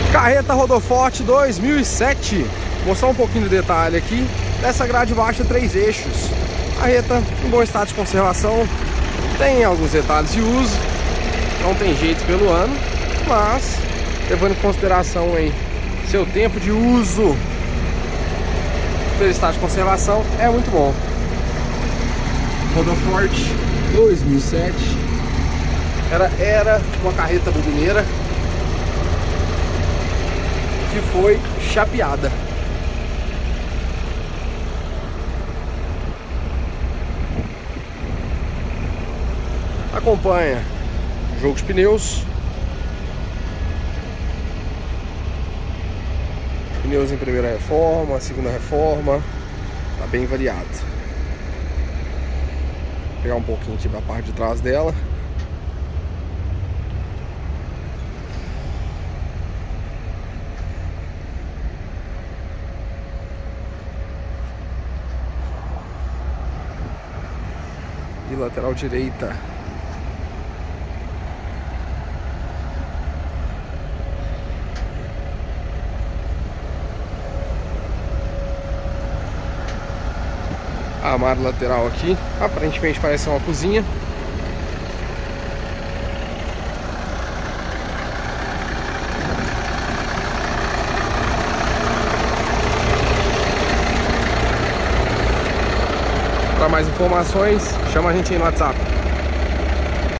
Carreta Rodoforte 2007. Vou mostrar um pouquinho do detalhe aqui dessa grade baixa 3 eixos. Carreta em bom estado de conservação. Tem alguns detalhes de uso, não tem jeito pelo ano, mas levando em consideração aí seu tempo de uso, pelo estado de conservação, é muito bom. Rodoforte 2007. Era uma carreta bobineira que foi chapeada. Acompanha jogo de pneus. Pneus em primeira reforma, segunda reforma. Tá bem variado. Vou pegar um pouquinho aqui da parte de trás dela. E lateral direita. A armário lateral aqui, aparentemente parece uma cozinha. Para mais informações, chama a gente aí no WhatsApp.